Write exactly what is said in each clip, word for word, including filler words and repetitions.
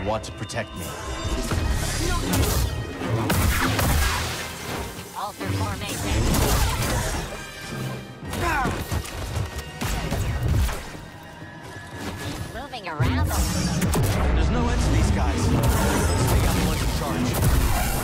and want to protect me. Alter formation. Moving around. There's no end to these guys. Stay out the ones in charge.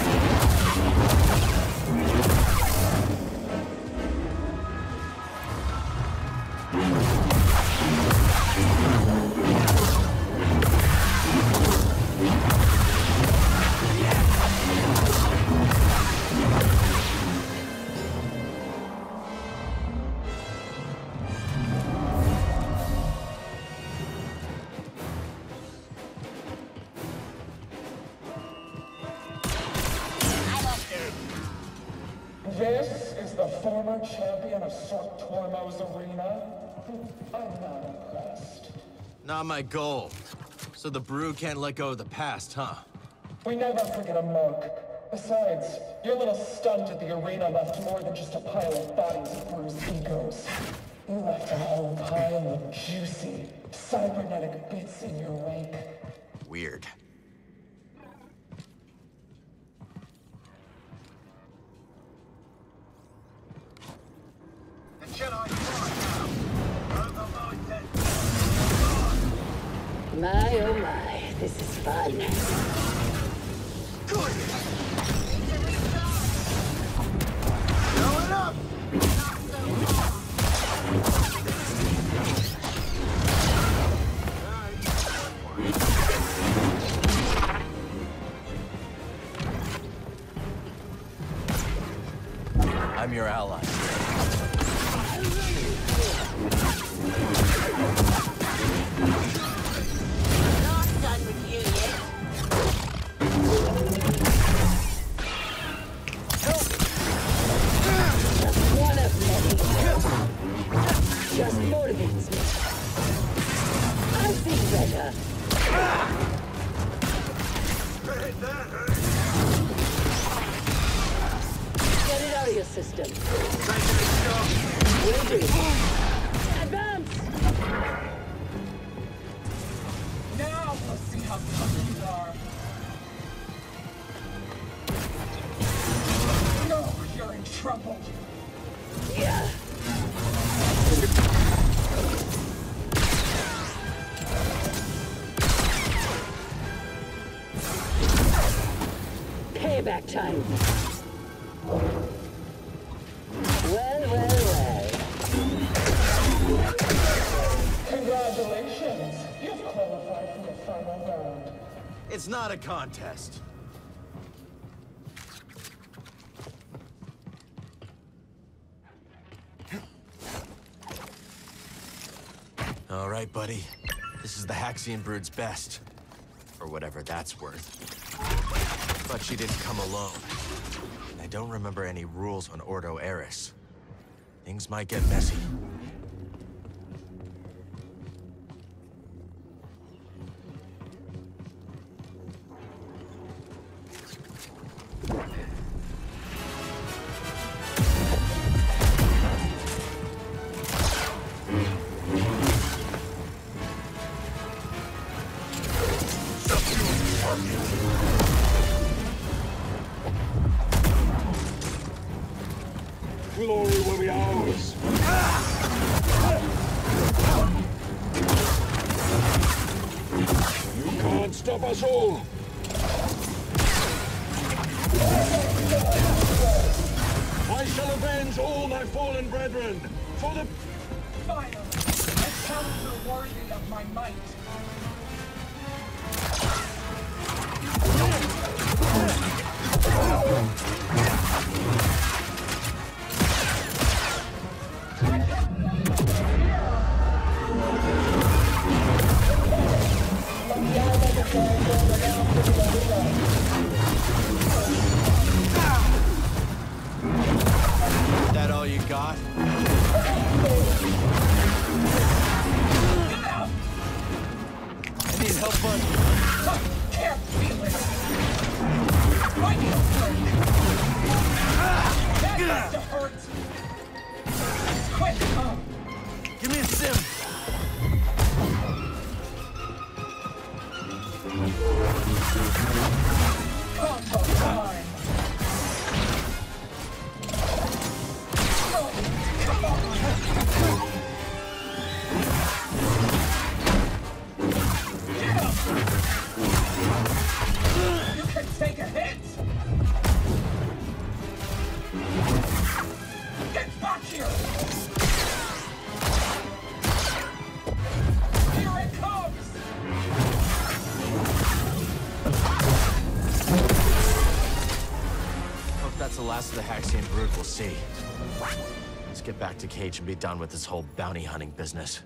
This is the former champion of Sork Tormo's arena? I'm not impressed. Not my goal. So the Brood can't let go of the past, huh? We never forget a mark. Besides, your little stunt at the arena left more than just a pile of bodies of bruised egos. You left a whole pile of juicy, cybernetic bits in your wake. Weird. My oh my, this is fun. Good. Going up. I'm your ally. Just motivates me. I see better. Get it out of your system. Will do. Advance! Now we'll see how tough you are. No, you're in trouble. Yeah. Payback time. Well, well, well. Congratulations. You've qualified for the final round. It's not a contest. All right, buddy. This is the Haxion Brood's best. Or whatever that's worth. But she didn't come alone. And I don't remember any rules on Ordo Eris. Things might get messy. Glory will be ours. You can't stop us all. I shall avenge all my fallen brethren for the... Finally, a challenger worthy of my might. That all you got? I need help, bud. Can't feel it. Right here, that has to hurt. Quick, come. Give me a sim. Combo time! You can take a hit! Get back here! Here it comes! Hope that's the last of the Haxian brood we'll see. Let's get back to Cage and be done with this whole bounty hunting business.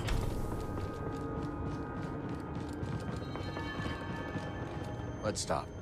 Let's stop.